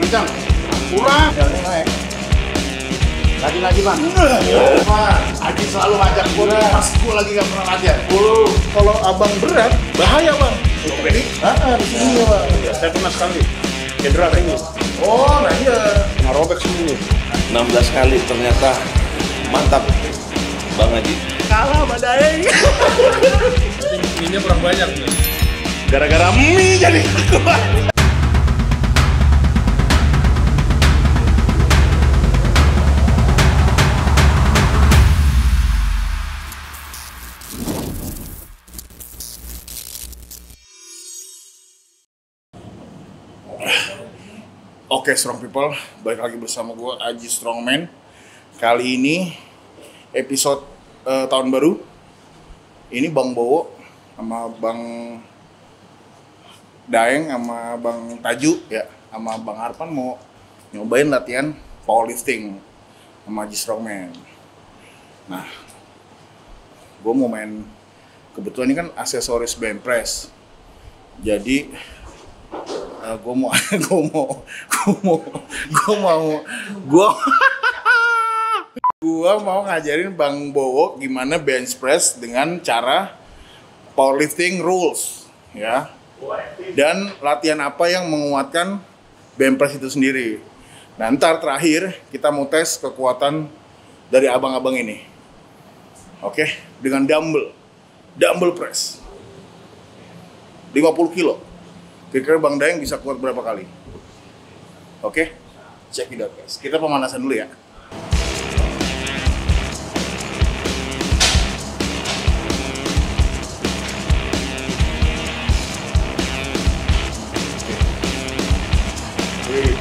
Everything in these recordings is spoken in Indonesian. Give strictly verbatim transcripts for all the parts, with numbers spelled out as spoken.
kencang. Kurang. Jalannya naik. Lagi-lagi bang. Bang, Aji selalu ngajak gue, pas gue lagi gak pernah latihan. Dulu kalau abang berat bahaya bang. Jadi, Ah, di sini ya bang. ya, saya pernah sekali cedera ini. Oh, nah iya. Kena robek sini. enam belas kali ternyata mantap Bang Haji. Kalah sama Daeng. Mie-nya kurang banyak nih. Gara-gara mie jadi kuat. Oke, strong people, balik lagi bersama gue Aji Strongman. Kali ini episode uh, tahun baru. Ini Bang Bowo sama Bang Daeng sama Bang Taju ya, sama Bang Arpan mau nyobain latihan powerlifting sama Aji Strongman. Nah, gue mau main, kebetulan ini kan aksesoris bench press. Jadi Uh, gue mau, gue mau, gue mau, gue mau, gue, gue mau ngajarin Bang Bowo gimana bench press dengan cara powerlifting rules, ya. Dan latihan apa yang menguatkan bench press itu sendiri. Nah, ntar terakhir kita mau tes kekuatan dari abang-abang ini, oke? Dengan dumbbell, dumbbell press, lima puluh kilo. Kira-kira Bang Daeng bisa kuat berapa kali? Oke, check it out guys. Kita pemanasan dulu ya. Three,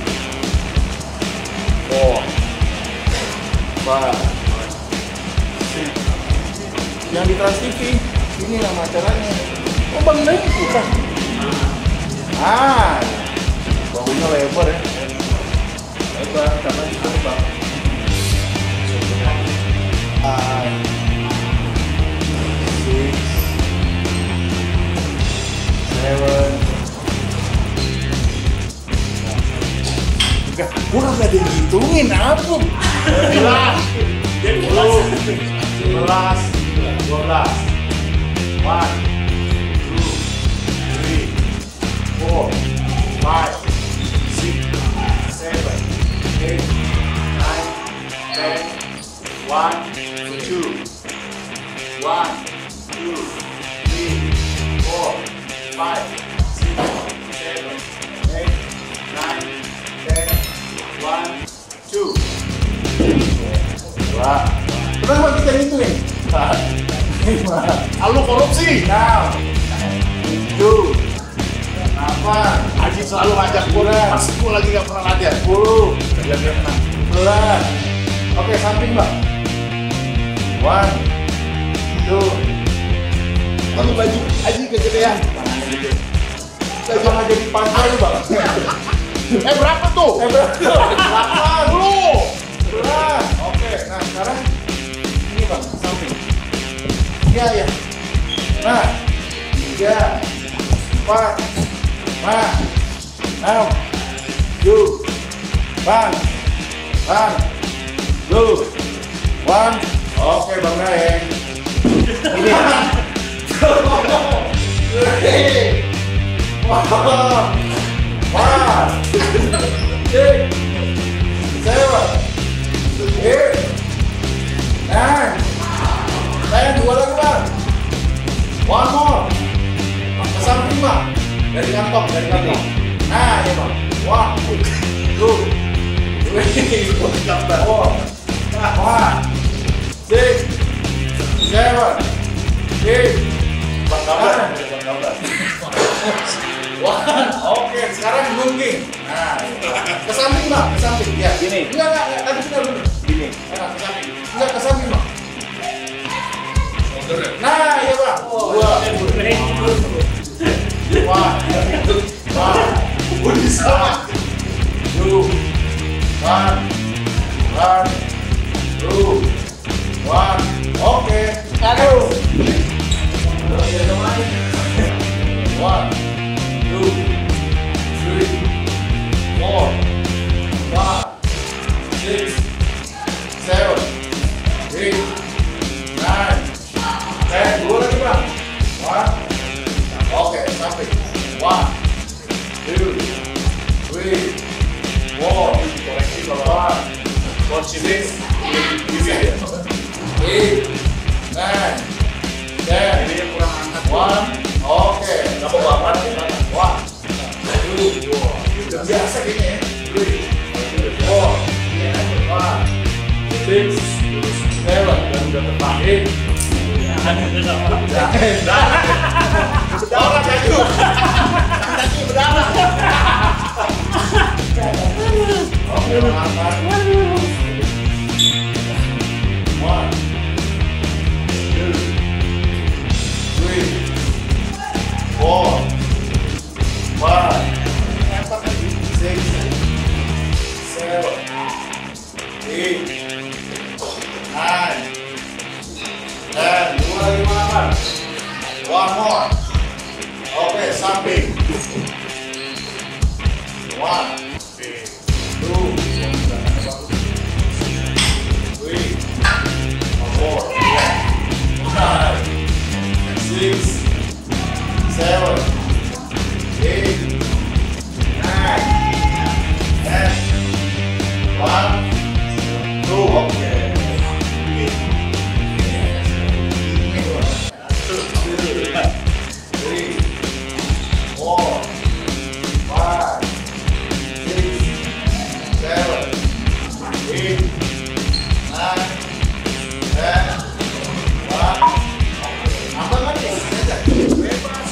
four, five, six. Yang di Trans T V, ini nama acaranya. Oh, Bang Daeng bukan? Ah, bahunya lebar ya. Lebar, karena itu bang. Five, six, seven. Enggak, gua kagak dihitungin apa? Sebelas, sepuluh, sebelas, dua belas. One, two, three. Four, five, six, seven, eight, nine, ten, one, two, one, two, three, four, five, six, seven, eight, nine, ten, one, two. Wah, kenapa kita hitungin? Lima. Halo korupsi. Now, two. Apa? Aji selalu ngajak gue, pas gue lagi gak pernah latihan. Sepuluh, sebelas. Oke, samping bang. One, two. Lalu baju Aji kegedean. Kita jangan jadi pantai bang. Eh berapa tuh? Eh berapa? Delapan. Sepuluh. Sebelas. Oke, nah sekarang ini bang, samping. Iya ya. Nah, tiga, empat. Bang, now, you, bang, bang, you, one, oke Bang Daeng. Ini, three, four, five, six, seven, eight, nine, ten, dua lagi bang, one more, ke samping bang. Dari kantong, dari kantong. Nah, ya bang. One, two, three, four, five, six, seven, eight, nine, one. Oke, sekarang gunting. Nah, ke samping bang, ke samping. Ya, gini. Enggak, enggak, enggak. Tadi benar benar. Gini. Enggak, ke samping. Enggak, ke samping bang. Nah, ya bang. Dua. Wah, wah, gue bisa. Two, one, one, two, one. Oke, aduh. One, two, three, four, five, six, seven, eight, nine, ten. Dua lagi bang. One. Oke, sampai. One, two, three, four, five, six, eight, nine, ten. Ini yang kurang angkat. One. Oke. Nggak mau banget. One, two, udah biasa gini ya. Three, four, five, six, seven. Dan udah tepat. Eight. Berdarah kaki. Kaki berdarah. Oke, angkat. One, two, three, four, five, six, seven, eight, nine, ten. Dua lagi makan. One more. Oke, samping. One, two, three, four, five, six, seven, eight, nine, ten. One, two. Oke. Three, four, five, six, seven, eight, nine, ten. One. Apa lagi? Bebas.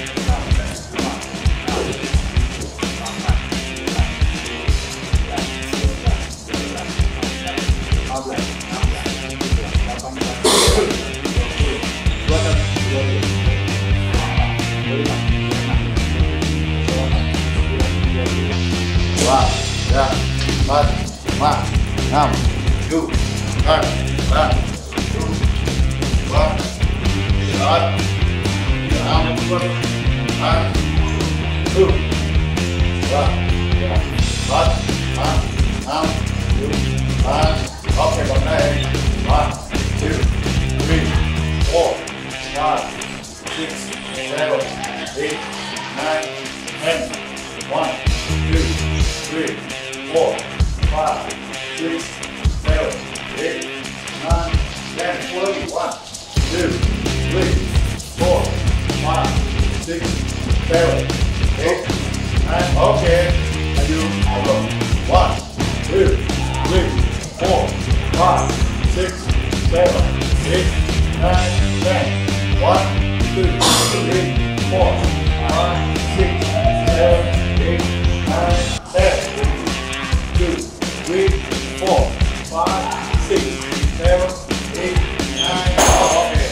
Dua, ya, empat, lima, enam, tujuh, delapan, sembilan, sepuluh, dua, tiga, enam, delapan, tujuh, dua, tiga, empat, lima, enam, tujuh, delapan. Oke, bangkai. One, two, three, four, five, six, seven, eight, nine, ten. One, two, three, four, five, six, seven, eight, nine, ten. One, two, three, four, five, six, seven, eight, nine. Oke, maju. One, two, three, four, five, six, seven, eight, nine, ten. One, two, three, four, five, six, seven, eight, nine, ten. Two, three, four, five, six, seven, eight, nine. Oke.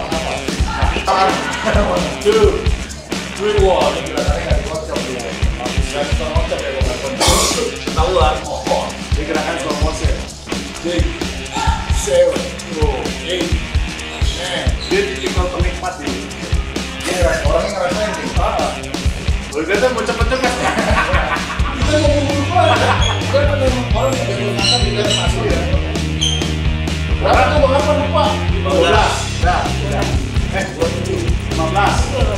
One, two, three, four. Ini gerakannya nggak dikocok ya. Nggak slow motion ya, bukan. Ketahuan. Ini gerakan slow motion. Six, seven, eight, nine. Dia tipikal penikmat ini. Dia orangnya ngerasain nih. Ah. Udah tuh mau cepet-cepet. Kita mau buru-buru. Kita kan orang yang jago makan juga masuk ya. Berapa tuh bang apa lupa? lima belas. Nah, eh dua puluh tujuh, lima belas.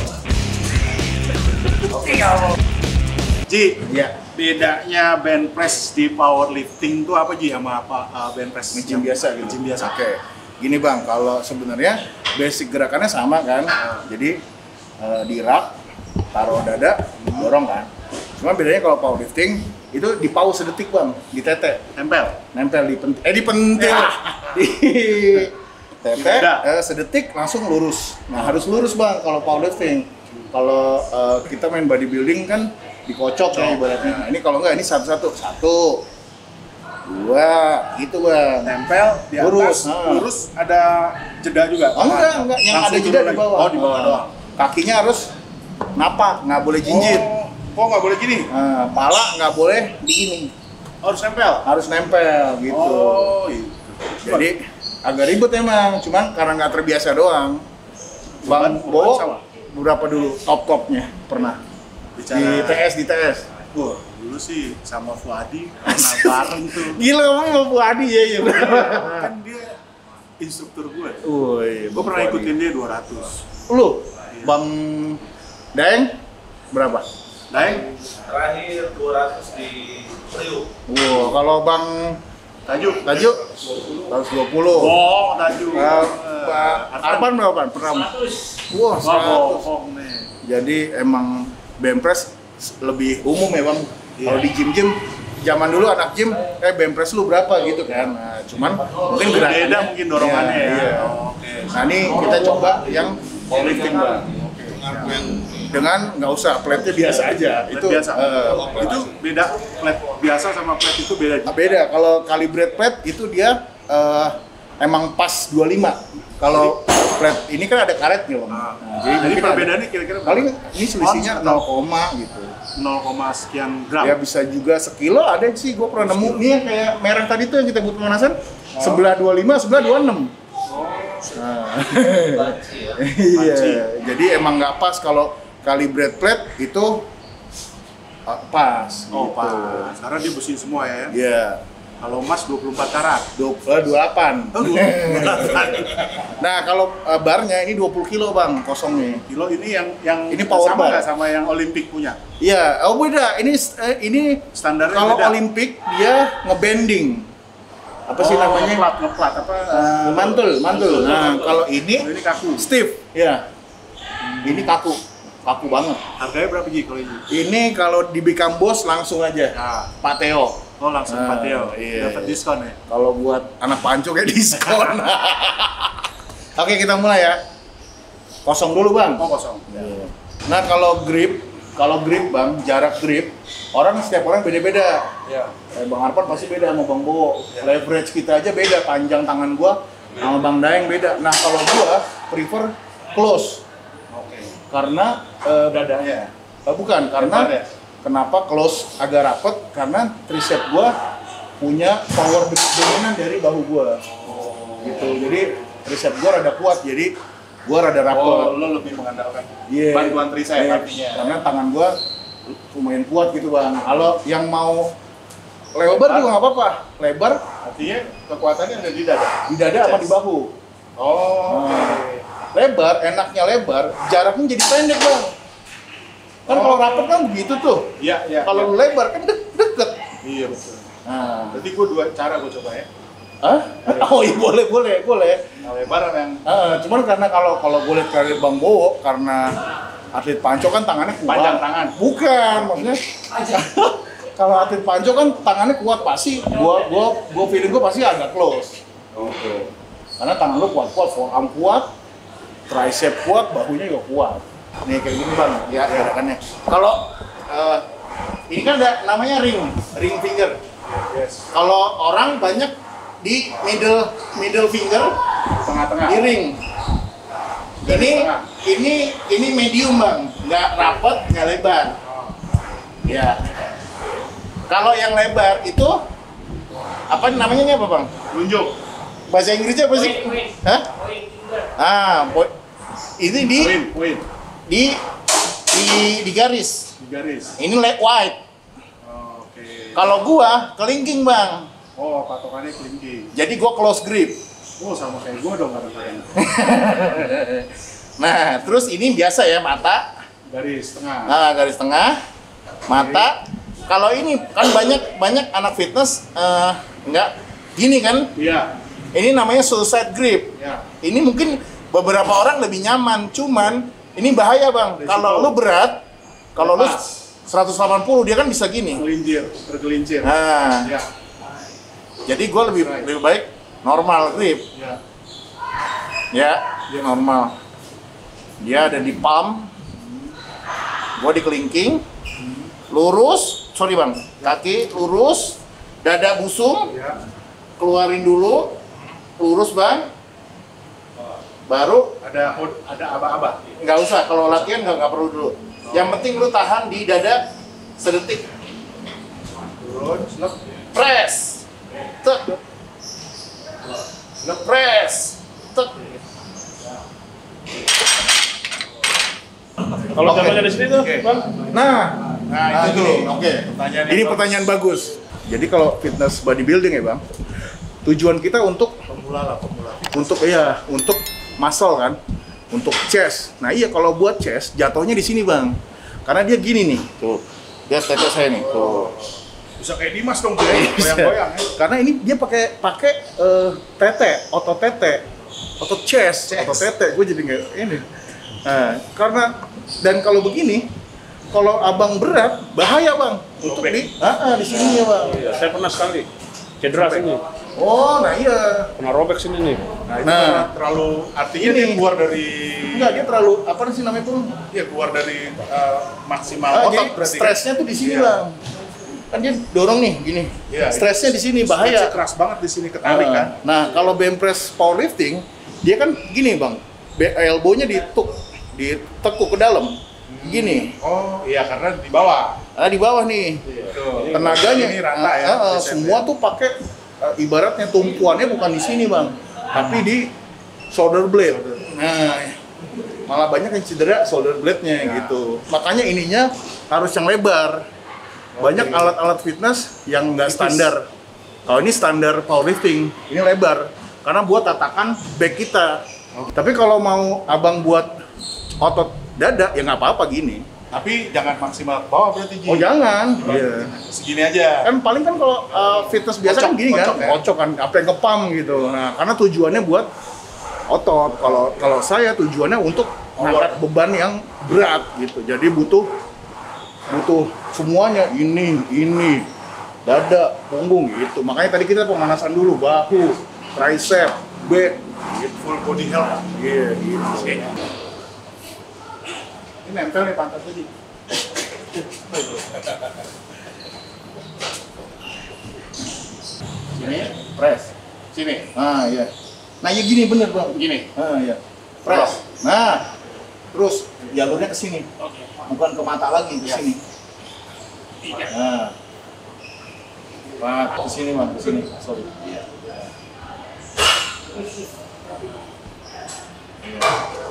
Oke kalau. Ji, Ya. bedanya band press di powerlifting itu apa Ji sama apa uh, band press? Gym biasa gitu. Gym biasa. Oke. Gini bang, kalau sebenarnya basic gerakannya sama kan. Jadi uh, di rak, taruh dada, dorong kan. Cuma bedanya kalau powerlifting itu di pause sedetik bang, di tete, Tempel. nempel di pentil, eh di pentil, di tete, eh, sedetik langsung lurus. Nah harus lurus bang kalau powerlifting. Kalau uh, kita main bodybuilding kan dikocok ya ibaratnya. Nah, ini kalau enggak ini satu-satu, satu, dua, gitu bang. Tempel di atas, Lurus, lurus, nah. ada jeda juga. Oh enggak, enggak, yang Langsung ada jeda turun di lagi. bawah. Oh di bawah doang. Kakinya harus napak, nggak boleh jinjit. Oh, kok nggak boleh gini? Nah, pala nggak boleh begini, Harus nempel. harus nempel gitu. Oh, gitu. Jadi agak ribet emang, cuman karena nggak terbiasa doang. Bang Beban- beban Bo, sama? berapa dulu top topnya pernah Bicara di T S di T S Wah, dulu sih sama Fuadi pernah bareng tuh. Gila kamu mau Fuadi ya ya. Kan dia instruktur gue. Woi, Gue pernah ikutin dia dua ratus. Lu, Bang Daeng berapa? Daeng, Terakhir dua ratus di Priuk. Wow, kalau Bang Tajuk. Tajuk seratus dua puluh. Oh, Tajuk. Uh, Pak Arpan berapa? Pan? Pernah? Wah, Wah, seratus. bohong nih. Jadi emang bench press lebih umum ya Bang. Kalau di gym-gym zaman dulu anak gym, eh bench press lu berapa gitu kan. Nah, cuman mungkin gerakannya Beda mungkin dorongannya Iya, ya. iya. Oh, Oke. Nah, ini kita coba yang powerlifting Bang. Dengan nggak usah plate-nya biasa aja. Plate Itu biasa. eh, Itu beda plate biasa sama plate itu beda. beda. Kalau calibrate plate itu dia eh, emang pas dua puluh lima. Kalau plate ini kan ada karetnya Bang. Nah, Nah, jadi mungkin ada- perbedaannya kira-kira paling ini selisihnya Oh, nol koma gitu. nol, sekian gram. Ya bisa juga sekilo ada sih, gue pernah nemu nih yang kayak merek tadi tuh yang kita buat pemanasan sebelah dua puluh lima, sebelah dua puluh enam. Nah. Iya, jadi emang nggak pas kalau calibrate plate itu uh, pas. Oh, gitu. pas. Karena dia besi semua ya. Iya, Kalau emas dua puluh empat karat. dua puluh delapan. Oh, dua puluh delapan. Nah, kalau uh, barnya ini dua puluh kilo bang, kosongnya. Kilo ini yang yang Ini power sama bar. nggak sama yang Olimpik punya? Iya, oh beda. Ini eh, ini Standarnya kalau beda. Olimpik dia ngebending. Apa sih Oh, namanya? Ngeplat, ngeplat apa? Uh, mantul, mantul. Nah, kalau ini Oh, ini kaku. stiff, ya. Ini kaku, kaku banget. Harganya berapa Ji kalau ini? Ini kalau di Beckham Boss langsung aja, Nah, Pak Teo. oh langsung Ah, Pateo. iya, Dapat iya. diskon ya? Kalau buat anak panco kayak diskon. Oke, kita mulai ya. Kosong dulu bang. Oh, kosong. Nah kalau grip, kalau grip bang, jarak grip, orang setiap orang beda-beda. Iya. Eh, Bang Arpan pasti beda sama Bang Bowo. Leverage kita aja beda, panjang tangan gua sama Bang Daeng beda. Nah kalau gua prefer close. Oke. Karena eh, Dadanya. eh, bukan, karena Lebar ya? kenapa close agak rapet? Karena tricep gua punya power dominan dari bahu gua. Gitu. Jadi tricep gua rada kuat, jadi gua rada rapet. Oh, lo lebih mengandalkan Iya. bantuan tricep Iya, artinya. karena tangan gua lumayan kuat gitu bang. Kalau yang mau lebar juga nggak apa-apa. Lebar Artinya kekuatannya ada di dada. di dada apa di bahu. Oh, Nah, lebar, enaknya lebar, jaraknya jadi pendek bang. Kan kalau rapet kan begitu tuh. Iya, iya. Kalau lu lebar kan de- deket. Iya betul. Nah, Berarti gua dua cara gua coba ya. Hah? Oh iya boleh boleh boleh. Yang lebaran yang Ah, cuman karena kalau kalau gue lihat karir Bang Bowo karena atlet panco kan tangannya kuat. Panjang tangan. Bukan, maksudnya kalau atlet panco kan tangannya kuat pasti gua gua gua feeling gua pasti agak close. Oke. Karena tangan lu kuat-kuat, forearm kuat, tricep kuat, bahunya juga kuat. Nih kayak gini Bang, ya gerakannya. Kalau eh, ini kan ada namanya ring, ring finger. Yes. Kalau orang banyak di middle middle finger Tengah-tengah. di ring. Garis Ini tengah. ini ini medium bang, nggak rapet, nggak lebar. Ya. Kalau yang lebar itu apa namanya ini apa bang? Tunjuk. Bahasa Inggrisnya apa sih? Hah? Ah, po- ini di Poin, poin. di di di garis. Di garis. Ini leg wide. Oh, Oke. Kalau gua kelingking bang. Oh, patokannya kelingking. Jadi gua close grip. Oh, sama kayak gua dong kadang-kadang. Nah, terus ini biasa ya mata. Garis tengah. Nah, garis tengah, mata. Kalau ini kan banyak banyak anak fitness eh, enggak gini kan? Iya. Ini namanya suicide grip. Iya. Ini mungkin beberapa orang lebih nyaman, cuman ini bahaya bang. Resiko. Kalau lu berat, kalau lu Lepas. seratus delapan puluh dia kan bisa gini. Gelincir, tergelincir. Nah, Iya. jadi gue lebih lebih baik normal grip. Iya. Ya, dia normal. Dia ada di palm. Gua di kelingking. Lurus, sorry bang, kaki lurus, dada busung, Iya. keluarin dulu, lurus bang. Baru Ada hod- ada aba-aba. nggak usah, kalau latihan nggak nggak perlu dulu. Yang penting lu tahan di dada sedetik. Turun, slep. Press, tek, press, tek. Kalau Oke. contohnya di sini tuh, Oke. Bang. Nah, Nah, Nah, itu itu. oke. Pertanyaan yang Ini bagus. pertanyaan bagus. Jadi kalau fitness bodybuilding ya bang, tujuan kita untuk Pemula lah, pemula. untuk iya untuk muscle kan, untuk chest. Nah iya kalau buat chest jatuhnya di sini bang, karena dia gini nih, tuh lihat tete saya nih, tuh. Bisa kayak Dimas dong, tuh ya, goyang-goyang ya. Karena ini dia pakai pakai eh, tete, otot tete, otot chest, Chest. otot tete. Gue jadi nggak ini. Nah, karena dan kalau begini, kalau abang berat bahaya bang untuk Robek. di, ah, ah, di sini ya bang. Iya, saya pernah sekali cedera sini, Oh, nah iya. kena robek sini nih. Nah, itu Nah. karena terlalu, artinya Ini. dia keluar dari, Enggak, dia terlalu apa sih namanya tuh? ya keluar dari uh, maksimal Ah, otot jadi berarti kan? stresnya tuh di sini Iya. bang. Kan dia dorong nih gini. Iya, Stresnya di sini Stretchnya bahaya. keras banget di sini, ketarik Ah, kan. Nah, kalau bench press powerlifting, dia kan gini bang, Be- elbow-nya dituk, ditekuk ke dalam, gini. Oh iya, karena di bawah. Nah di bawah nih, Tuh. tenaganya, Ini rata ah, ya. ah, ah, presetnya. semua tuh pakai ah, ibaratnya tumpuannya bukan di sini bang, tapi di shoulder blade. Nah, malah banyak yang cedera shoulder blade-nya Ya. gitu. Makanya ininya harus yang lebar. Banyak Oke. alat-alat fitness yang nggak Tipis. standar. Kalau ini standar powerlifting, ini lebar. Karena buat tatakan back kita. Tapi kalau mau abang buat otot dada, ya nggak apa-apa gini. Tapi jangan maksimal ke bawah berarti, Ji. Oh jangan. Iya. Segini aja. Kan paling kan kalau uh, fitness biasa kan Kocok, gini kan, kocok ya? kocok kan, apa yang ngepam gitu. Nah, karena tujuannya buat otot. Kalau kalau saya tujuannya untuk ngangkat beban yang berat gitu. Jadi butuh butuh semuanya, ini, ini, dada, punggung gitu. Makanya tadi kita pemanasan dulu, bahu, tricep, back, Gitu, full body health. iya gitu. Ini nempel nih pantat tadi. Sini, press. Sini. Ah, iya. Nah, ya gini bener, Bang. Gini. Ah, iya. Press. Nah, terus jalurnya ke sini. Bukan ke mata lagi, ke sini. Nah. Nah, ke sini, Bang. Ke sini. Sorry. Iya. Iya.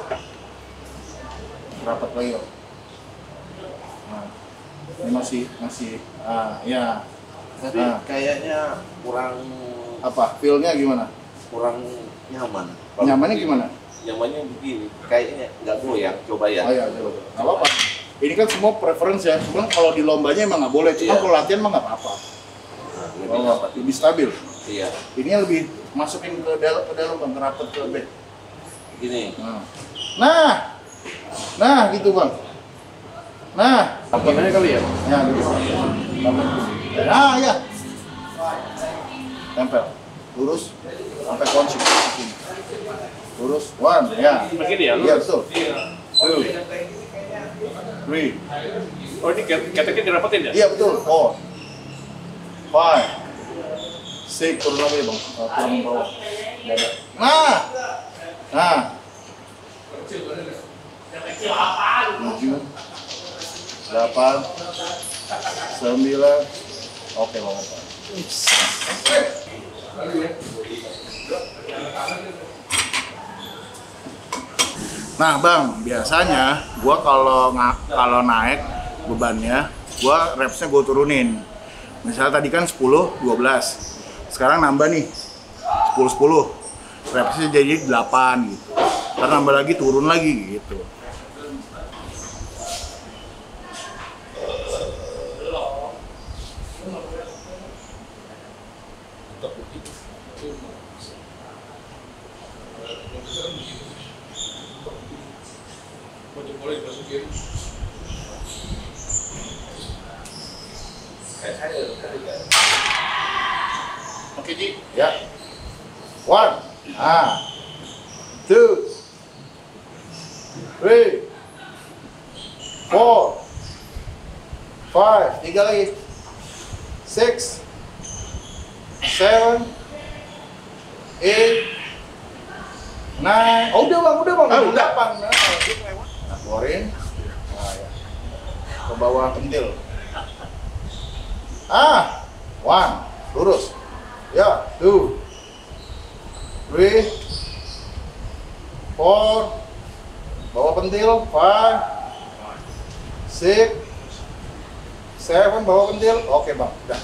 Rapat lagi, Bang. Nah. Ini masih masih ah, ya. Tapi Nah. kayaknya kurang Apa? Feel-nya gimana? kurang nyaman. Nyamannya gimana? Nyamannya begini, kayaknya nggak goyang. Coba ya. Oh iya, coba. Nggak apa-apa. Ini kan semua preference ya. Cuman kalau di lombanya emang nggak boleh. Cuma Iya. kalau latihan mah nggak apa-apa. Nah, lebih Oh, nyaman. lebih stabil. Iya. Ini lebih masukin ke dalam ke dalam bang, rapat ke back. Gini. Nah, nah, nah gitu bang. Nah, Gimana kali ya? ya gitu. Nah, ya. Tempel, lurus sampai kunci. Lurus, one, ya. Begini ya, Iya lurus? betul. Two, three. Oh ini keteknya dirapetin ya? Iya betul. Four, five, six. Turun lagi bang. Uh, turun bawah. Dada. Nah, nah. Tujuh, delapan, sembilan. Oke bang. Nah bang, biasanya gua kalau nga- kalau naik bebannya, gua repsnya gua turunin. Misalnya tadi kan sepuluh, dua belas. Sekarang nambah nih sepuluh, sepuluh. Repsnya jadi delapan gitu. Ntar nambah lagi, turun lagi gitu. Oke Ji, ya. One, ah, two, three, four, five, tiga lagi, six, seven, eight, nine. Oh udah bang, udah bang, Ah, udah. delapan. Nah, nah, keluarin. Nah, ya. Ke bawah pentil. Ah, one, lurus. Ya, two, three, four, bawa pentil, five, six, seven, bawa pentil. Oke bang, udah.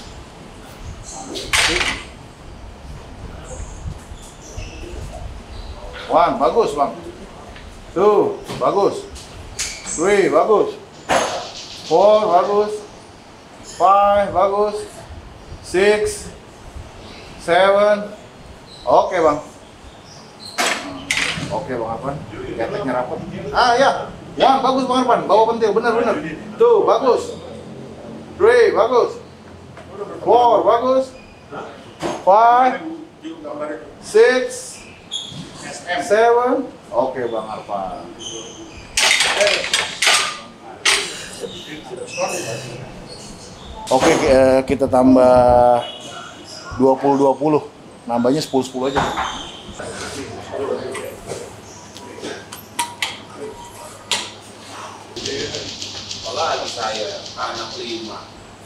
One, bagus bang. Two, bagus. Three, bagus. Four, bagus. Five, bagus. Six, seven. Oke bang. Oke bang Arpan. Keteknya rapat. Ah ya. One, bagus bang Arpan. Bawa pentil, bener-bener. Two, bagus. Three, bagus. Four, bagus. Five, six, seven. Oke bang Arpan. Oke, kita tambah dua puluh dua puluh. Nambahnya sepuluh sepuluh aja. Apalagi saya anak lima.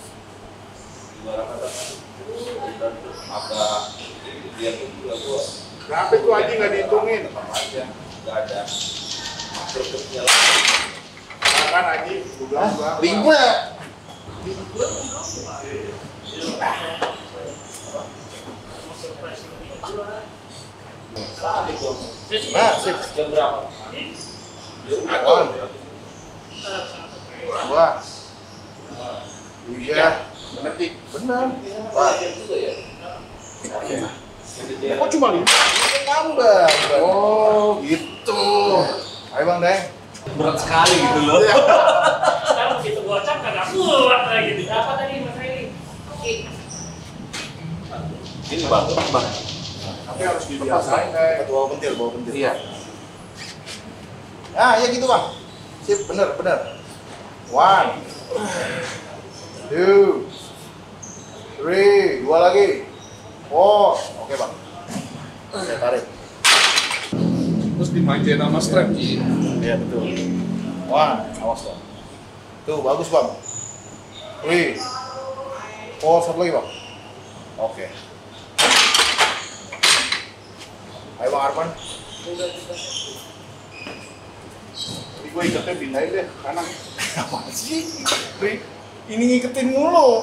Maka dia pun juga gua. Berapa itu aja nggak dihitungin? Aja nggak ada. Masuknya Kan aja, lima. Nah, sip. jam berapa? One. Dua. Tiga. Detik. Benar. Pak, juga ya. Kok cuma lima? Tambah. Oh, gitu. Ayo Bang Deng. Berat sekali gitu loh. Sekarang begitu gocap kagak kuat lagi. Berapa tadi Mas Reli? Ini bagus bang. Tapi harus dibiasain kayak bawa pentil, bawa pentil. Iya. Nah, ya gitu Bang. Sip, bener, bener. One. Two. Three. Dua lagi. Four. Oke Bang. Saya tarik. Terus dimanjain sama strap Ji. Iya betul. One, awas Bang. Tuh bagus Bang. Three, four, satu lagi Bang. Oke. Ayo Bang Arpan. Ini gue iketnya pindahin deh kanan. Apa sih? Ri, ini ngiketin mulu.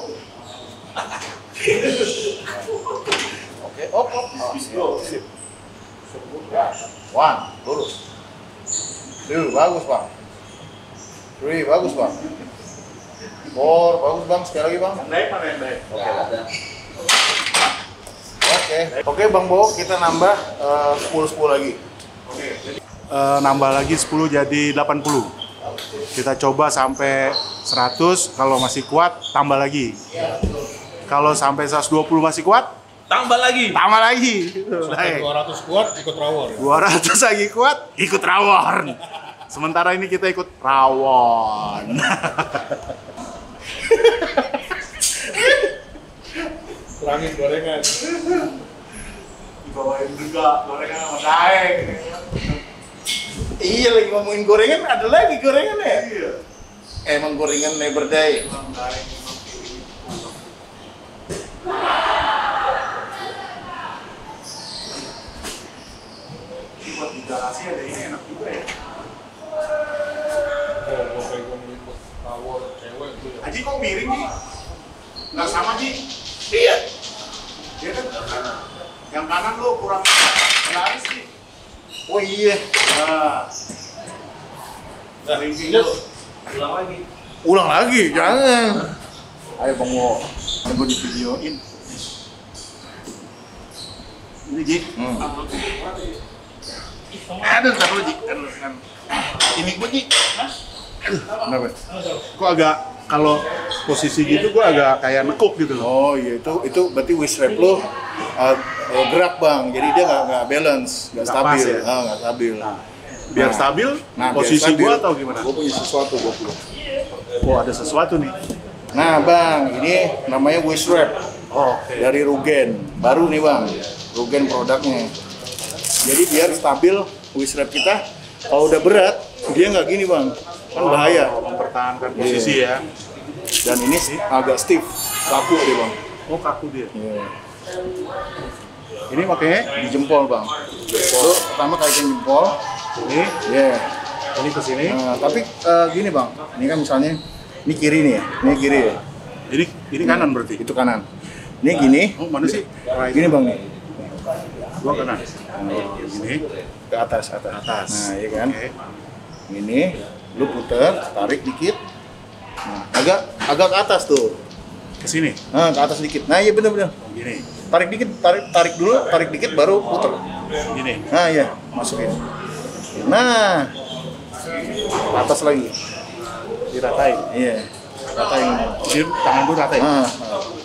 Oke, op, op. Oh, sip, sip. Ya, one, lurus. Two, bagus Bang. Three, bagus Bang. Four, bagus Bang. Sekali lagi Bang. Naik mana yang naik? Oke Bang. Oke, oke Bang Bo, kita nambah sepuluh sepuluh lagi. Uh, nambah lagi sepuluh jadi delapan puluh. Kita coba sampai seratus, kalau masih kuat tambah lagi. Kalau sampai seratus dua puluh masih kuat, Tambah lagi. tambah lagi. Baik. dua ratus kuat ikut rawon. dua ratus lagi kuat, ikut rawon. Sementara ini kita ikut rawon. Kurangin gorengan. Dibawain juga gorengan sama daeng. Iya lagi ngomongin gorengan, ada lagi gorengan ya? Iya. Emang gorengan never die. Buat di garasi ada ini enak juga ya. Oh, gue pegang ikut rawon cewek tuh ya. Aji kok miring nih? Nggak sama Ji. Iya. Dia kan yang kanan lo kurang laris nih. Oh iya. Nah, Ringking dulu. Ulang lagi. Ulang lagi, jangan. Ayo Bang Wo. gue di videoin. Ini Ji. Hmm. Aduh, ntar lu Ji. Aduh, kan. Ini gue Ji. Kenapa? Kok agak kalau posisi gitu gue agak kayak nekuk gitu loh. Oh iya, itu itu berarti waist wrap lo uh, uh, gerak Bang. Jadi dia nggak nggak balance, nggak Nggak stabil. pas ya? Ah, nggak stabil. Nah, biar Nah. stabil, Nah, posisi gue atau gimana? Gue punya sesuatu gue punya. Oh, ada sesuatu nih. Nah Bang, ini namanya waist wrap. Oh, oke. Dari Rugen, baru nih Bang, Rugen produknya. Jadi biar stabil waist wrap kita, kalau udah berat, dia nggak gini Bang, kan bahaya. Oh, mempertahankan posisi ya. Dan ini agak stiff, kaku dia Bang. Oh, kaku dia. Iya. Ini makanya Di jempol Bang. Lo pertama kaitin jempol, ini, ya. ini ke sini. Nah, tapi eh, gini Bang, ini kan misalnya, ini kiri nih ya, ini kiri ya. Ini ini kanan berarti. Itu kanan. Ini gini. Oh, mana sih? Gini bang nih. Gua kanan. Oh, gini Ke atas, atas. atas. Nah, iya kan. Oke. Gini. Lu puter, tarik dikit. Nah, agak agak ke atas tuh. Ke sini. Nah, ke atas dikit. Nah, iya bener-bener. Oh, gini. Tarik dikit, tarik tarik dulu, tarik dikit baru puter. Gini. Nah, iya, masukin. Nah. Ke atas lagi. Diratain. Iya. Ratain. Jadi tangan gua ratain. Nah, nah.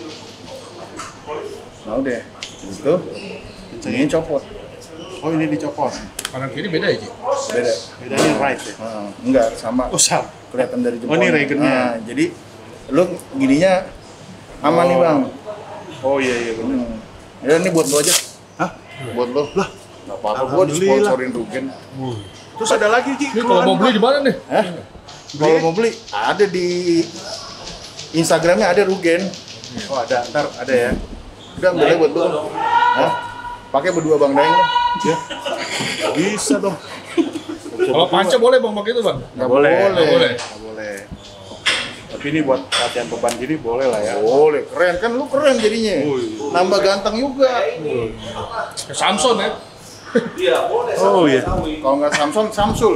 Nah, udah. Gitu. Ini copot. Oh, ini dicopot. Kanan kiri beda ya, Ji? Beda. Bedanya right ya. Nah, enggak sama. Oh, sama. Kelihatan dari jempol. Oh, ini regennya. Nah, jadi lu gininya aman nih, Bang. Oh, iya iya benar. Hmm. Ya ini buat lo aja. Hah? Buat lo. Lah, enggak apa-apa gua disponsorin Rugen. Terus ada lagi, Ji. Ini kalau mau beli di mana nih? Hah? Kalau mau beli ada di Instagramnya ada Rugen. Oh, ada. Ntar ada ya. Udah ambil aja buat lo. Hah? Pakai berdua Bang Daeng. Ya. Bisa dong. Kalau panca boleh Bang pakai itu, Bang? Enggak boleh. boleh. Nggak boleh. Nggak boleh. Tapi ini buat latihan beban gini boleh lah ya. Boleh, keren kan lu keren jadinya. Wih. Nambah ganteng juga. Kayak Samson ya? Oh iya. Kalau nggak Samson, Samsul.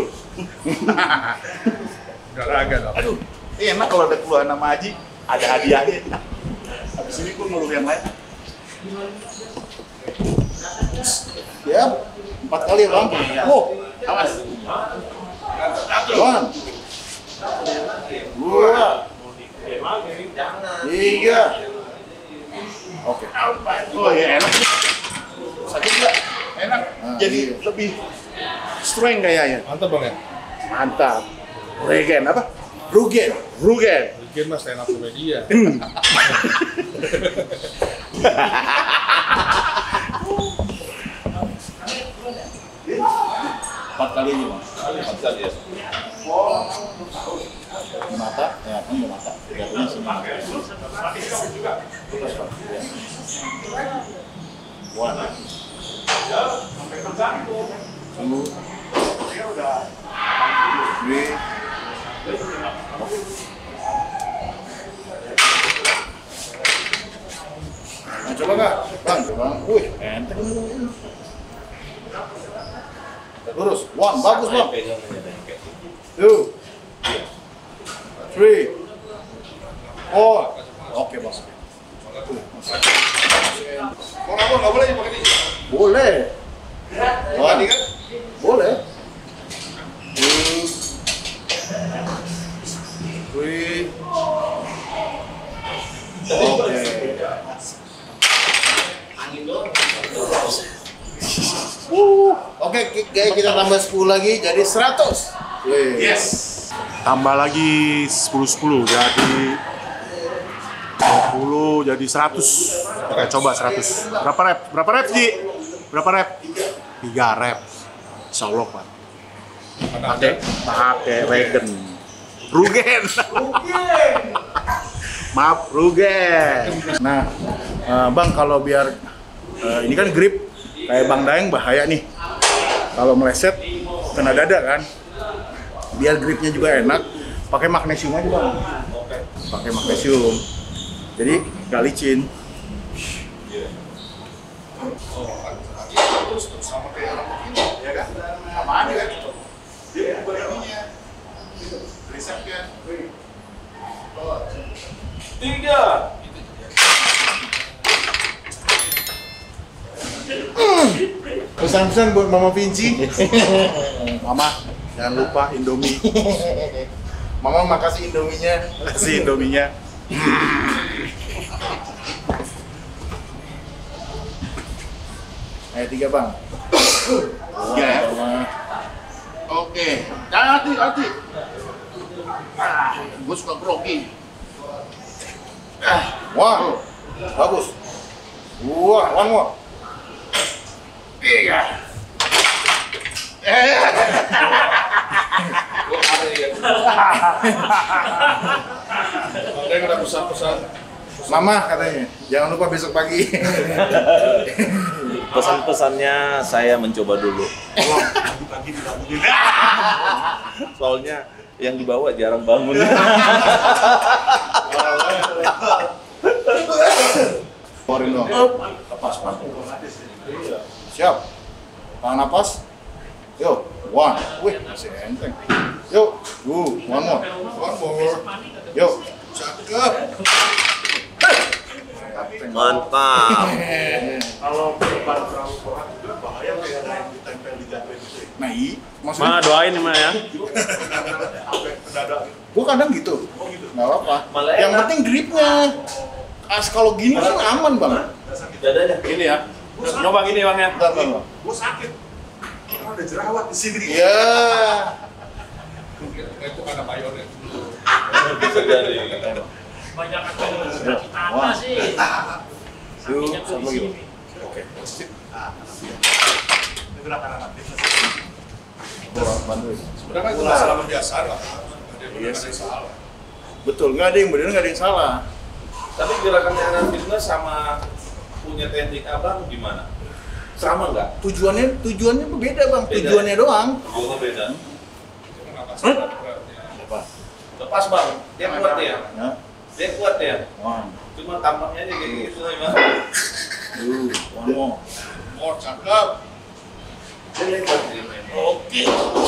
Gak dong. Aduh, ini enak kalau ada keluhan nama Haji, ada hadiahnya. Habis ini pun ngeluh yang lain. Ya, empat kali ya Bang. Oh, Awas. One, dua, tiga. Oke. Oh iya enak. Sakit nggak? Enak. Nah, Jadi iya. lebih strength kayaknya. Mantap Bang ya? Mantap. Regen apa? Rugen. Rugen. Bikin mas stand up media. Empat kali aja Bang. Empat kali ya. Di mata, ya kan di mata. Jatuhnya sini. One. Two. Three. Nah, coba nggak? Bang, coba. Wih, enteng. Lurus. One, bagus Bang. Two. Three. Four. Oke, Bos. Mau apa nggak boleh pakai ini? Boleh. Tadi kan? Boleh. Two. Three. Oke. Uh, Oke, ki- kayak kita tambah sepuluh lagi jadi seratus. Wih. Yes. Tambah lagi sepuluh sepuluh jadi dua puluh jadi seratus. Kita coba seratus. Berapa rep? Berapa rep, Ji? Berapa rep? tiga rep. Insya Allah, Pak. Pakai pakai regen. Rugen. Maaf, Rugen. Nah, eh, Bang, kalau biar eh, ini kan grip kayak Bang Daeng bahaya nih. Kalau meleset kena dada kan. Biar gripnya juga enak, pakai magnesium aja Bang. Pakai magnesium. Jadi nggak licin. Sama kayak orang begini, ya kan? Sama aja kan? Dia ubah ininya. Resepnya. Tiga. Pesan-pesan buat Mama Vinci. Mama, jangan lupa Indomie. Mama makasih Indominya. Kasih Indominya. Ayo tiga Bang. Tiga ya? Oke. Hati, hati. Ah, gue suka grogi. Ah, wah, bagus. Wah, one more. Tiga. Eh. Ada yang ada pesan-pesan. Mama katanya, jangan lupa besok pagi. Pesan-pesannya saya mencoba dulu. Tolong pagi-pagi dibangunin. Soalnya yang dibawa jarang bangun. bang. Up. Lepas bang. Siap. Tahan napas. Yo, one. Wih, masih enteng. Yo, two, one more. One more. Yo, cakep. Mantap. Kalau beban terlalu berat juga bahaya kayak ada yang ditempel di jatuh itu. Nah, i, Ma maksudnya doain nih Ma ya. Sampai mendadak. gua kadang gitu. Oh gitu. Nggak apa-apa. Malah Yang enak. penting gripnya. As kalau gini kan aman bang. Dadanya. Gini ya. Coba gini Bang ya. Bentar, bentar. Gue sakit. Karena ada jerawat di sini. Ya. Itu karena mayones. Bisa jadi. Banyak akan cita-cita sih. Sampingnya tuh di sini. Oke. Ini gerakan anak fitness. Bantuin. Sebenarnya itu masalah kebiasaan lah. Ada yang benar, ada yang salah. Betul, nggak ada yang benar, nggak ada yang salah. Tapi gerakannya anak fitness sama punya teknik abang gimana? Sama nggak? Tujuannya tujuannya beda bang. Beda. Tujuannya doang. Tujuannya beda. Kenapa salah beratnya? Lepas bang, dia kuat ya. Ya. Dia kuat ya. One, Cuma tampaknya aja kayak gitu gimana? two, one more. Oh, cakep. Dia lebar dia main. Oke.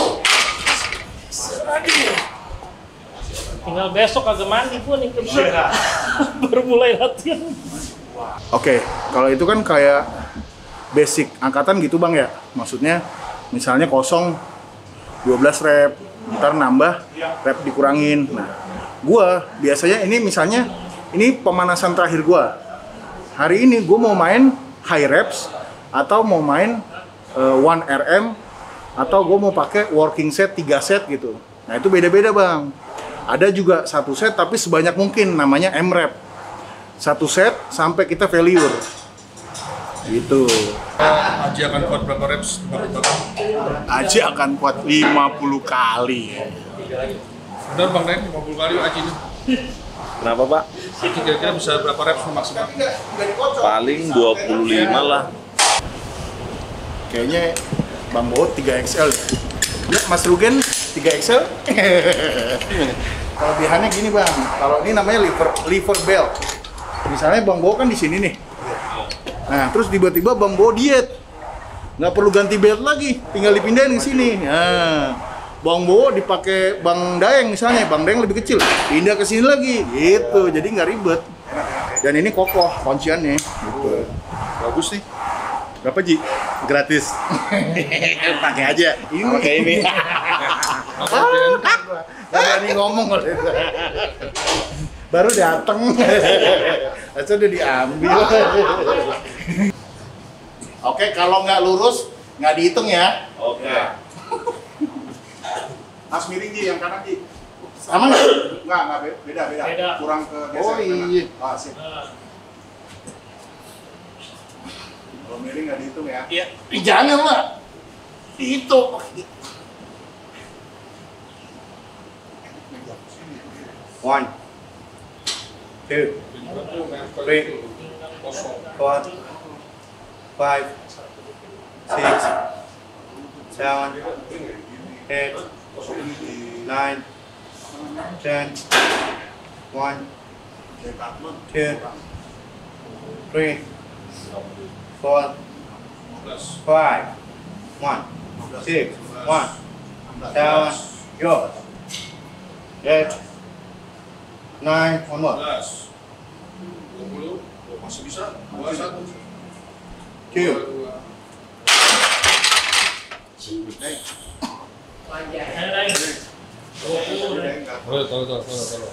Tinggal besok agak mandi pun yang bisa. Baru mulai latihan. Oke, kalau itu kan kayak basic angkatan gitu bang ya. Maksudnya misalnya kosong dua belas rep, ntar nambah rep dikurangin. Nah, gua biasanya ini misalnya ini pemanasan terakhir gua. Hari ini gua mau main high reps atau mau main uh, one R M atau gua mau pakai working set tiga set gitu. Nah, itu beda-beda bang. Ada juga satu set tapi sebanyak mungkin, namanya M rep. Satu set sampai kita failure. Gitu. Aji akan kuat berapa reps? Aji akan kuat lima puluh kali. Benar Bang Deng, lima puluh kali Aji ini. Kenapa Pak? Aji kira-kira bisa berapa reps maksimal? Paling dua puluh lima lah. Kayaknya Bang Bo tiga X L. Ya, Mas Rugen tiga X L. Kelebihannya gini Bang, kalau ini namanya liver liver belt. Misalnya Bang Bo kan di sini nih. Nah, terus tiba-tiba Bang Bo diet. Nggak perlu ganti belt lagi, tinggal dipindahin ke sini. Nah, Bang Bo dipakai Bang Daeng misalnya, Bang Daeng lebih kecil, pindah ke sini lagi, gitu. Jadi nggak ribet. Dan ini kokoh kunciannya, gitu. Bagus nih. Berapa Ji? Gratis. Pakai aja. Ini pakai ini. Nggak berani ngomong kalau itu. Baru dateng. Itu udah diambil. Oke, kalau nggak lurus nggak dihitung ya. Oke. Mas miring Ji, yang kanan Ji. Sama nggak? Enggak, enggak beda, beda. Beda. Kurang ke geser. Oh, iya. Ah, sip. Kalau miring nggak dihitung ya. Iya. Jangan lah. Itu. One, two, three, four, five, six, seven, eight, nine, ten, one, two, three, four, five, one, six, one, seven, yo, eight, nine, one more, dua puluh, oh, masih bisa. dua satu. two, Taruh, taruh, taruh, taruh.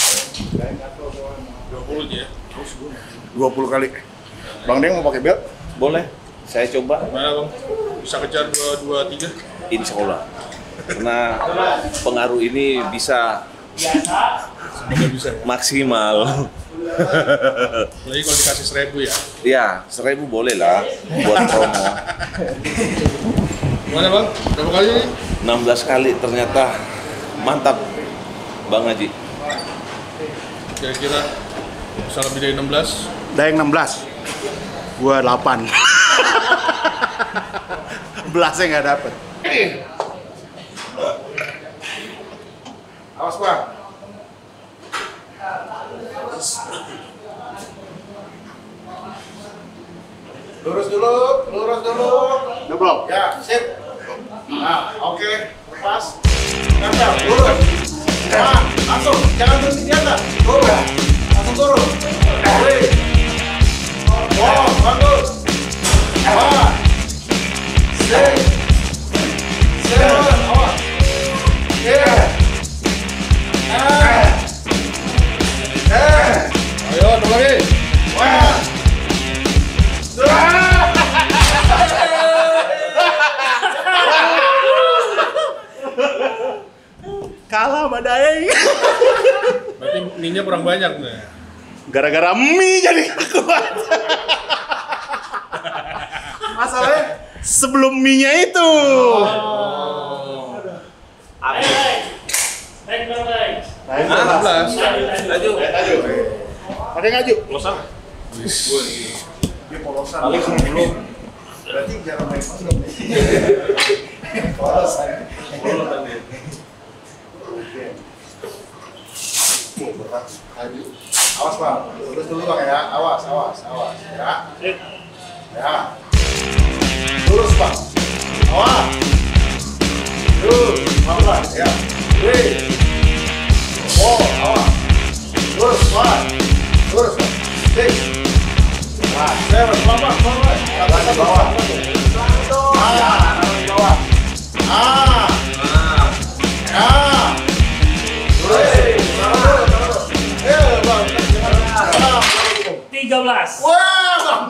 dua puluh ya. dua puluh kali. Bang Deng mau pakai belt? Boleh. Saya coba. Gimana Bang? Bisa kejar dua dua tiga? Insya Allah. Karena pengaruh ini bisa Semoga bisa ya. maksimal. Lagi kalau dikasih seribu ya. Ya, seribu boleh lah buat promo. Gimana Bang? Berapa kali ini? enam belas kali ternyata mantap Bang Haji. Kira-kira bisa lebih dari enam belas? Daeng enam belas. Gua delapan. Belasnya nggak dapet. Awas Bang. Lurus dulu, lurus dulu. Double. Ya, sip. Nah, oke, okay. Lepas. Kancang, lurus. Nah, langsung, jangan berhenti di atas. Turun, langsung turun. Wih. Wow, bagus. Wah. Sip. Seven, awas. Yeah. Ah. Eh. Ayo, dua lagi. Wah. Kalah sama Daeng. Berarti mie-nya kurang banyak nih. Gara-gara mie jadi kuat. Masalahnya sebelum mie-nya itu. Baik, baik, baik. enam belas. Laju. Ada ngaju. Losan. Dia polosan. Paling sebelum. Berarti jarang main masuk. Polosan. Polosan dia. Berat. Maju. Awas bang, lurus dulu bang ya. Awas, awas, awas. Ya. Ya. Lurus bang. Awas. Lurus. Pelan-pelan. Ya. Wih. Oh, awas. Lurus, pelan. Lurus bang. Six. Nah, seven. Pelan-pelan, pelan-pelan. Atas ke bawah. Ah, di bawah. Ah. Ah. Wih. tiga belas. Wah,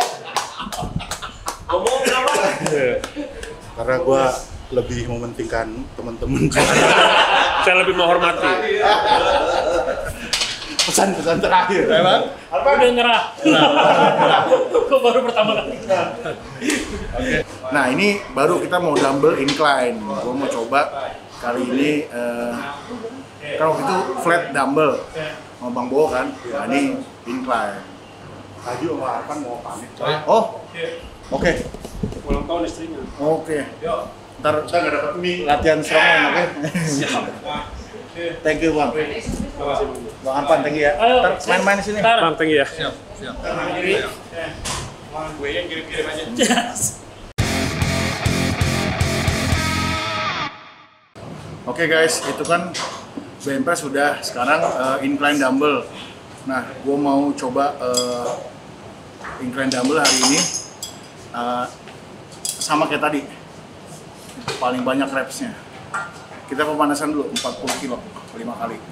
Ngomong berapa? Karena gue lebih mementingkan teman-teman. Saya lebih menghormati. Pesan-pesan terakhir. Thailand. Apa udah nyerah? Kok baru pertama kali? nah ini baru kita mau dumbbell incline. Gue mau coba kali ini. Uh, kalau itu flat dumbbell, mau Bang Bo kan? Nah ini incline. Tadi sama Arfan mau pamit. Oh, oke, okay. Ulang tahun istrinya. oke. Okay. Ntar kita nggak dapat mie. Latihan strongman, oke? Thank you bang. Bang Arfan, thank you ya. Ayo, Ntar main-main di sini. Bang, thank you ya. Siap, siap. Gue yang kirim-kirim aja. Yes. Oke okay guys, itu kan bench press sudah, sekarang uh, incline dumbbell. Nah, gue mau coba uh, incline dumbbell hari ini uh, sama kayak tadi, paling banyak repsnya. Kita pemanasan dulu, empat puluh kilo, lima kali.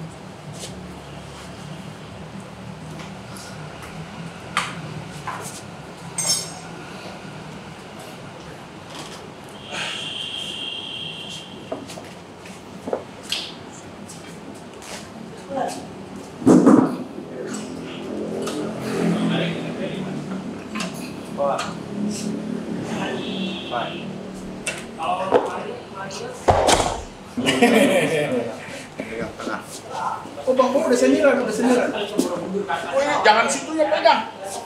Pegang tengah. Oh bang, Bo udah sendiran, udah sendiran. Oh ini jangan situ ya pegang.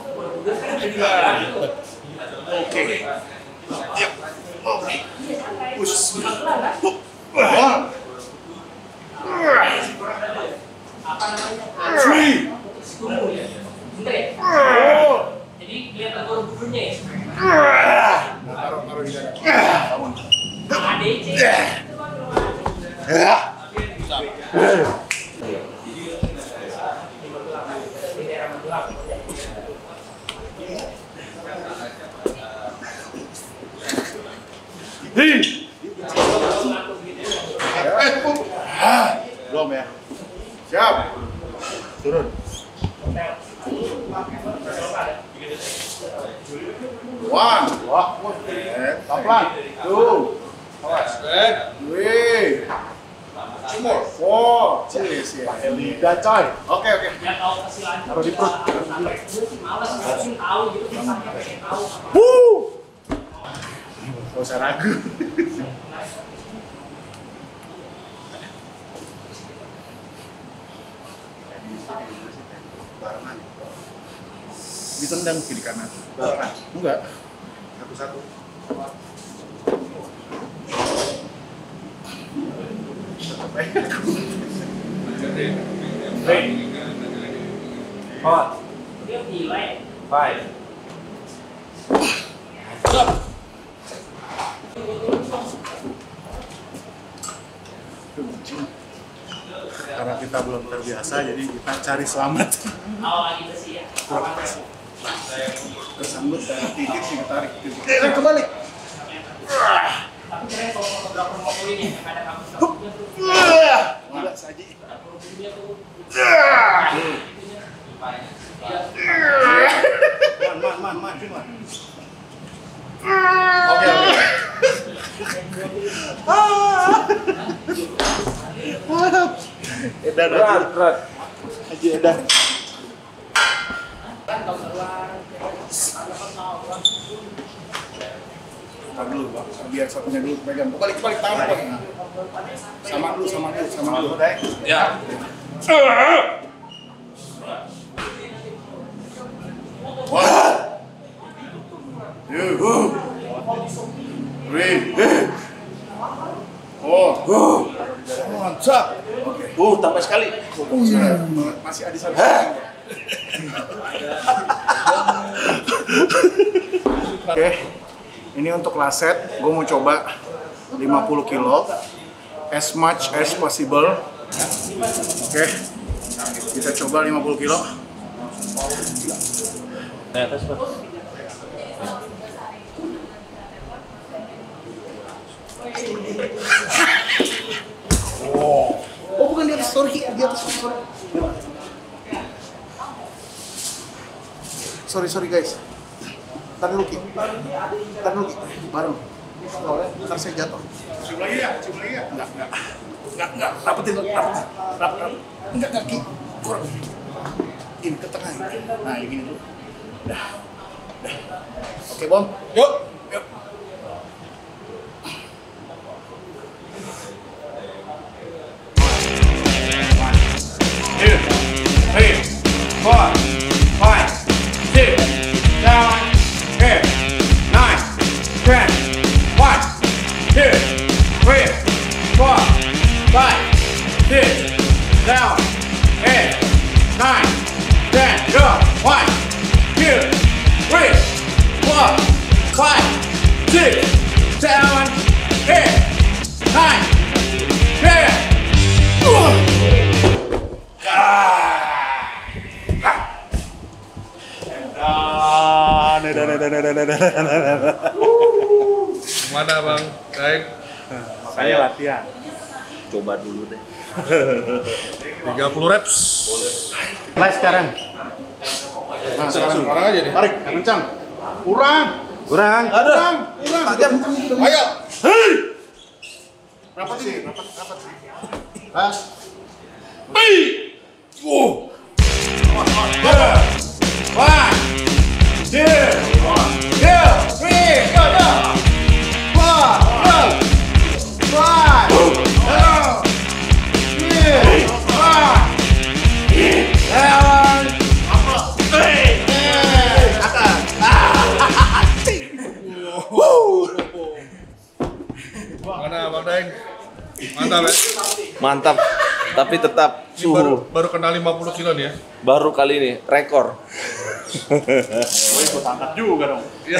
Oke. Yap. Oke. Push. One. Three. Jadi kelihatan buru-burunya ya. Taruh, taruh di sana. A D C. Belum ya? Siap. Turun. One. Wah. Pelan. Two. Three. Two more. Four. Cheers ya. Lidah coy. Oke oke. Ya kalau kasih lanjut. Taruh di perut. Males langsung tahu gitu. Pakai tahu. Woo. Gak usah ragu. Ditendang kiri kanan. Enggak. Satu-satu. Dia nilai. Five. Karena kita belum terbiasa, jadi kita cari selamat. Tersangkut dari titik sih tarik. Eh, kembali. Enggak saja. Man, man, man, man, cuma. Oke, oke. Edan aja. berat. Aja edan. Tahan dulu, Bang. Biar satunya dulu pegang. Balik, balik tangan, Bang. Sama dulu, sama dulu, sama dulu. Ya. One, two, three, four. Mantap. Oke. Uh, tambah sekali. Masih ada satu. Oke. Ini untuk laset, gue mau coba lima puluh kilo, as much as possible. Oke, kita coba lima puluh kilo. Oh, oh bukan di atas, sorry, di atas, sorry. Sorry, sorry guys. Ntar dulu Ki, ntar dulu Ki, bareng. Ntar saya jatuh. Cium lagi ya, cium lagi ya? Enggak, enggak. Enggak, enggak, rapetin, rapetin, rapetin. Enggak, enggak Ki, kurang. Ini ke tengah. Nah, yang gini dulu. Dah, dah. Oke Bom, yuk, yuk. Two, three, four, five, six, seven, eight, nine, ten. One, two, three, four, five, six, seven, eight, nine, ten. Go. One, two, three, four, five, six, seven, eight, nine, ten. Dan, dan, dan, dan, dan, dan, dan, dan. Mana Bang? Baik. Saya latihan. Coba dulu deh. tiga puluh reps. Mulai sekarang. Nah, sekarang Sekarang aja nih. tarik, kencang. Kurang. Kurang. Kurang. Kurang. Ayo. Hei. Rapat sih, rapat, rapat. Pas. Hei. Oh. One, two, two, three, go, go. Four, go. Five, go. Six, five, seven, eight, atas. Mana Bang Daeng? Mantap ya. Mantap. Tapi tetap Ini baru, suhu. baru kena lima puluh kilo nih ya. Baru kali ini rekor. Oh, ikut angkat juga dong. Iya.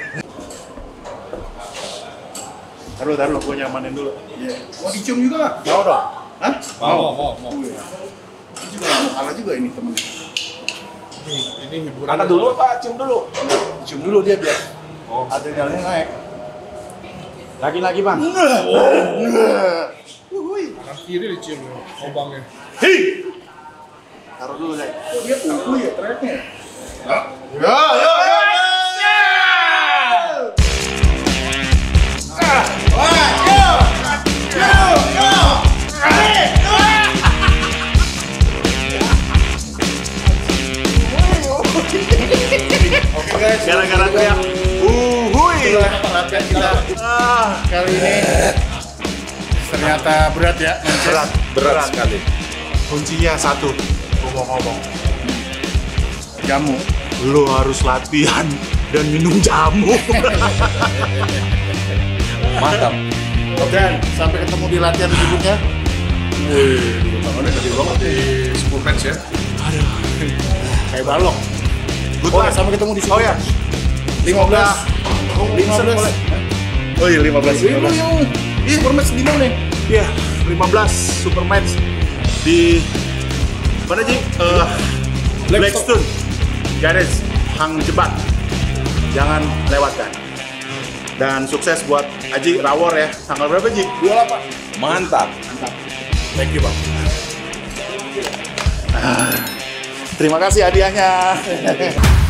Taruh, taruh, gue nyamanin dulu. Iya. Mau dicium juga nggak? Mau dong? Hah? Mau, mau, mau. Ini juga kalah juga ini temen. Ini, ini hiburan. Angkat dulu Pak, cium dulu. Cium dulu dia biar Oh. adrenalinnya naik. Lagi-lagi bang. Tangan kiri dicium ya, obangnya. Hei. Taruh dulu deh. Dia tunggu ya tracknya. Ya, ya, ya, ya. Oke guys, Gara-gara teriak. Uhuy. itulah latihan kita kali ini. Ternyata berat ya. Berat. Berat sekali. Kuncinya satu. Gue mau ngomong. Jamu. Lo harus latihan dan minum jamu. Mantap. Oke, sampai ketemu di latihan berikutnya. Wih, tangannya gede banget di sepuluh match ya. Kayak balok. Good Oke, luck. sampai ketemu di sini. Oh ya. lima belas. lima belas. Oh iya lima belas. Iya, iya, format segini nih. Iya, lima belas super match di mana Ji? Eh, Blackstone Garage Hang Jebat. Jangan lewatkan. Dan sukses buat Aji Rawor ya. Tanggal berapa Ji? dua puluh delapan. Mantap. Thank you, Bang. Terima kasih hadiahnya.